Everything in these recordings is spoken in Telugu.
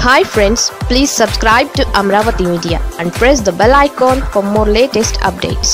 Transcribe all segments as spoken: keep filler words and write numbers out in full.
Hi friends, please subscribe to Amaravathi Media and press the bell icon for more latest updates.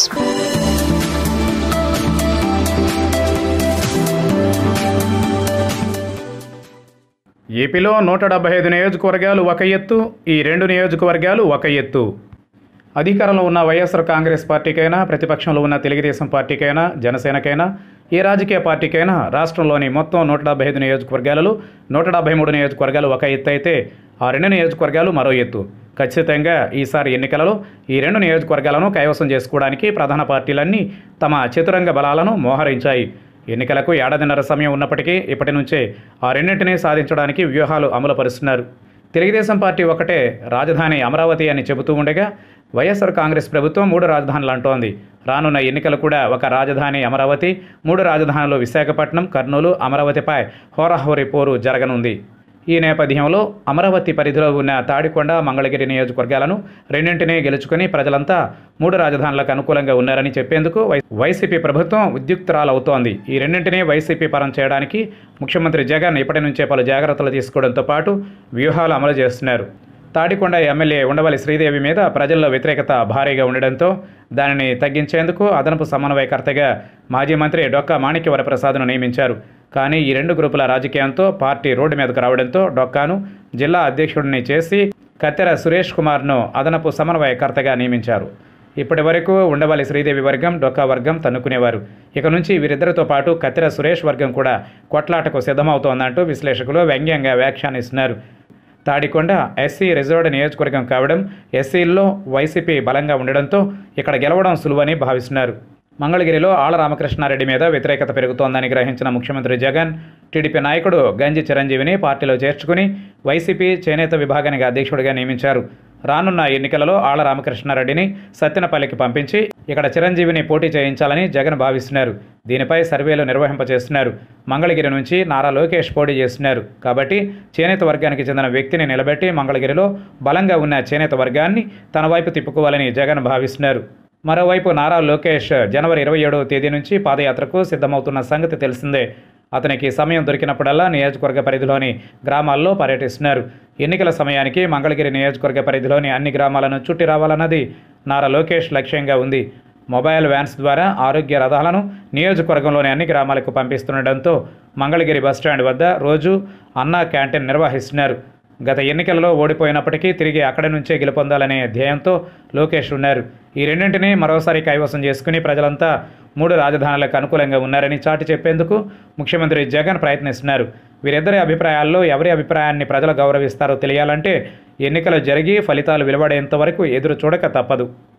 ఏపీలో నూట డెబ్బై ఐదు నియోజకవర్గాలు ఒక ఎత్తు, ఈ రెండు నియోజకవర్గాలు ఒక ఎత్తు. అధికారంలో ఉన్న వైఎస్ఆర్ కాంగ్రెస్ పార్టీకైనా, ప్రతిపక్షంలో ఉన్న తెలుగుదేశం పార్టీకైనా, జనసేనకైనా, ఏ రాజకీయ పార్టీకైనా రాష్ట్రంలోని మొత్తం నూట డెబ్బై ఐదు నియోజకవర్గాలలో నూట డెబ్బై మూడు నియోజకవర్గాలు ఒక ఎత్తు అయితే ఆ రెండు నియోజకవర్గాలు మరో ఎత్తు. ఖచ్చితంగా ఈసారి ఎన్నికలలో ఈ రెండు నియోజకవర్గాలను కైవసం చేసుకోవడానికి ప్రధాన పార్టీలన్నీ తమ చతురంగ బలాలను మోహరించాయి. ఎన్నికలకు ఏడాదిన్నర సమయం ఉన్నప్పటికీ ఇప్పటి నుంచే ఆ రెండింటినీ సాధించడానికి వ్యూహాలు అమలు పరుస్తున్నారు. తెలుగుదేశం పార్టీ ఒకటే రాజధాని అమరావతి అని చెబుతూ ఉండగా వైఎస్ఆర్ కాంగ్రెస్ ప్రభుత్వం మూడు రాజధానులు అంటోంది. రానున్న ఎన్నికలు కూడా ఒక రాజధాని అమరావతి, మూడు రాజధానులు విశాఖపట్నం, కర్నూలు, అమరావతిపై హోరాహోరీ పోరు జరగనుంది. ఈ నేపథ్యంలో అమరావతి పరిధిలో ఉన్న తాడికొండ, మంగళగిరి నియోజకవర్గాలను రెండింటినీ గెలుచుకుని ప్రజలంతా మూడు రాజధానులకు అనుకూలంగా ఉన్నారని చెప్పేందుకు వైసీపీ ప్రభుత్వం ఉద్యుక్తురాలవుతోంది. ఈ రెండింటినీ వైసీపీ పరం చేయడానికి ముఖ్యమంత్రి జగన్ ఇప్పటి నుంచే పలు జాగ్రత్తలు తీసుకోవడంతో పాటు వ్యూహాలు అమలు చేస్తున్నారు. తాడికొండ ఎమ్మెల్యే ఉండవల్లి శ్రీదేవి మీద ప్రజల్లో వ్యతిరేకత భారీగా ఉండడంతో దానిని తగ్గించేందుకు అదనపు సమన్వయకర్తగా మాజీ మంత్రి డొక్కా మాణిక్య వరప్రసాద్ను నియమించారు. కానీ ఈ రెండు గ్రూపుల రాజకీయంతో పార్టీ రోడ్డు మీదకు రావడంతో డొక్కాను జిల్లా అధ్యక్షుడిని చేసి కత్తెర సురేష్ కుమార్ను అదనపు సమన్వయకర్తగా నియమించారు. ఇప్పటి వరకు ఉండవల్లి శ్రీదేవి వర్గం, డొక్కా వర్గం తన్నుకునేవారు. ఇక నుంచి వీరిద్దరితో పాటు కత్తెర సురేష్ వర్గం కూడా కొట్లాటకు సిద్ధమవుతోందంటూ విశ్లేషకులు వ్యంగ్యంగా వ్యాఖ్యానిస్తున్నారు. తాడికొండ ఎస్సీ రిజర్వ్డ్ నియోజకవర్గం కావడం, ఎస్సీల్లో వైసీపీ బలంగా ఉండడంతో ఇక్కడ గెలవడం సులువని భావిస్తున్నారు. మంగళగిరిలో ఆళ్ల రామకృష్ణారెడ్డి మీద వ్యతిరేకత పెరుగుతోందని గ్రహించిన ముఖ్యమంత్రి జగన్ టీడీపీ నాయకుడు గంజి చిరంజీవిని పార్టీలో చేర్చుకుని వైసీపీ చేనేత విభాగానికి అధ్యక్షుడిగా నియమించారు. రానున్న ఎన్నికలలో ఆళ్ల రామకృష్ణారెడ్డిని సత్తెనపల్లికి పంపించి ఇక్కడ చిరంజీవిని పోటీ చేయించాలని జగన్ భావిస్తున్నారు. దీనిపై సర్వేలు నిర్వహింపచేస్తున్నారు. మంగళగిరి నుంచి నారా లోకేష్ పోటీ చేస్తున్నారు. కాబట్టి చేనేత వర్గానికి చెందిన వ్యక్తిని నిలబెట్టి మంగళగిరిలో బలంగా ఉన్న చేనేత వర్గాన్ని తన వైపు తిప్పుకోవాలని జగన్ భావిస్తున్నారు. మరోవైపు నారా లోకేష్ జనవరి ఇరవై ఏడవ తేదీ నుంచి పాదయాత్రకు సిద్ధమవుతున్న సంగతి తెలిసిందే. అతనికి సమయం దొరికినప్పుడల్లా నియోజకవర్గ పరిధిలోని గ్రామాల్లో పర్యటిస్తున్నారు. ఎన్నికల సమయానికి మంగళగిరి నియోజకవర్గ పరిధిలోని అన్ని గ్రామాలను చుట్టి రావాలన్నది నారా లోకేష్ లక్ష్యంగా ఉంది. మొబైల్ వ్యాన్స్ ద్వారా ఆరోగ్య రథాలను నియోజకవర్గంలోని అన్ని గ్రామాలకు పంపిస్తుండటంతో మంగళగిరి బస్టాండ్ వద్ద రోజు అన్నా క్యాంటీన్ నిర్వహిస్తున్నారు. గత ఎన్నికలలో ఓడిపోయినప్పటికీ తిరిగి అక్కడి నుంచే గెలుపొందాలనే ధ్యేయంతో లోకేష్ ఉన్నారు. ఈ రెండింటినీ మరోసారి కైవసం చేసుకుని ప్రజలంతా మూడు రాజధానులకు అనుకూలంగా ఉన్నారని చాటి చెప్పేందుకు ముఖ్యమంత్రి జగన్ ప్రయత్నిస్తున్నారు. వీరిద్దరి అభిప్రాయాల్లో ఎవరి అభిప్రాయాన్ని ప్రజలు గౌరవిస్తారో తెలియాలంటే ఎన్నికలు జరిగి ఫలితాలు వెలువడేంత వరకు ఎదురు చూడక తప్పదు.